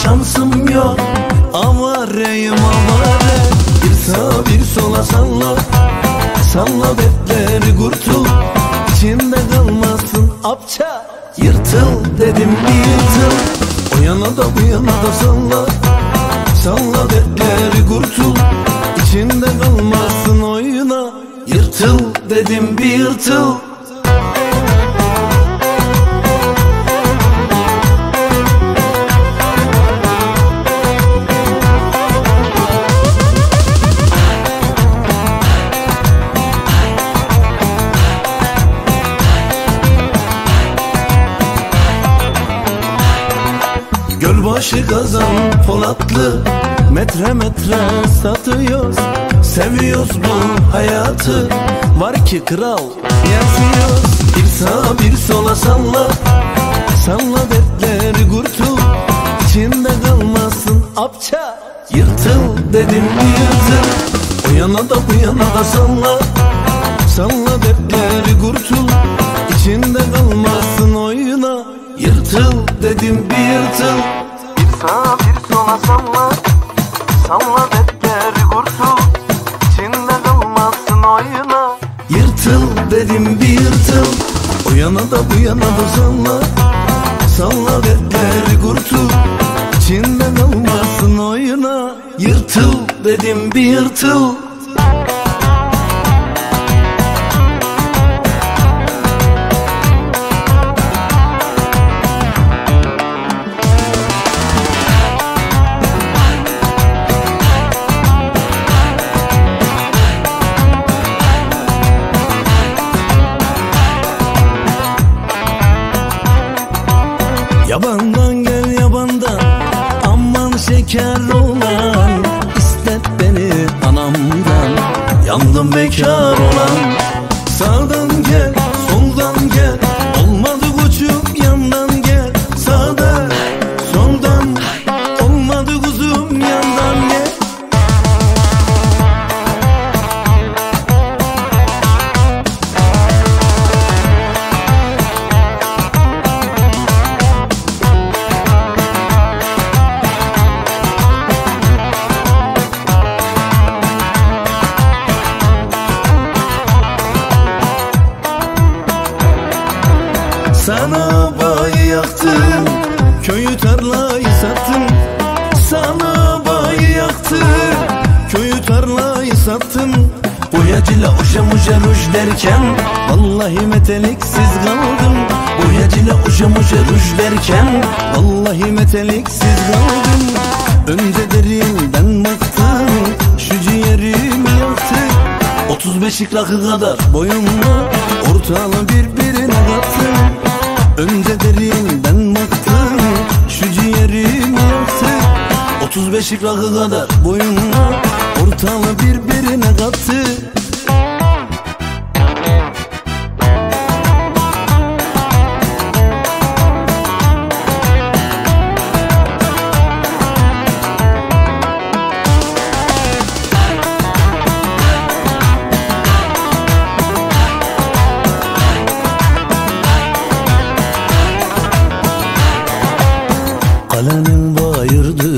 şansım yok. Avareyim avare. Bir sağa bir sola salla, salla betleri kurtul. İçinde kalmasın apça, yırtıl dedim bir yırtıl. O yana da bu yana da salla, salla betleri kurtul. İçinde kalmasın oyuna, yırtıl dedim bir yırtıl. Gölbaşı kazan Polatlı, metre metre satıyoruz. Seviyoruz bu hayatı, var ki kral yazıyoruz. Bir sağa bir sola salla, salla dertleri kurtul. İçinde kalmasın apça, yırtıl dedim yırtıl. O yana da bu yana da salla, salla dertleri kurtul. İçinde kalmasın oyuna, yırtıl dedim bir yırtıl. Bir sağa bir sola salla, salla dertleri kurtul. İçinde kalmasın oyuna, yırtıl dedim bir yırtıl. O yana da bu yana da salla, salla dertleri kurtul. İçinde kalmasın oyuna, yırtıl dedim bir yırtıl. Yabandan gel yabandan, aman şeker olan. İstet beni anamdan, yandım bekar olan. Sağdan gel, soldan gel, olmadı koçum yandan gel. Sağdan, soldan, olmadı kuzum yandan gel. Sana bay yaktım, köyü tarlayı sattım. Sana bay yaktım, köyü tarlayı sattım. Boyacıyla uşa muşa ruj derken, vallahi meteliksiz kaldım. Boyacıyla uşa muşa ruj derken, vallahi meteliksiz kaldım. Önce derinden baktım, şu ciğerimi yaktı. 35 rakı kadar boyumla, ortalığı birbirine kattım. Önce derinden baktım, şu ciğerimi yaktı. 35 rakı kadar boyumla, ortalığı birbirine kattı. Kalemin bayırdı,